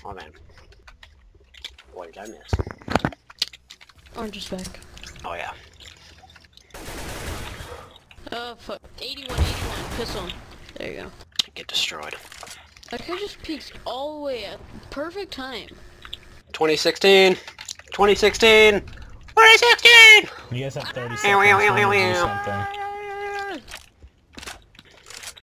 Oh man. What did I miss? Orange is back. Oh yeah. Oh fuck. 81, pistol him. There you go. Get destroyed. That guy just peeks all the way at perfect time. 2016! 2016! 2016! You guys have 30 seconds. You need to do something.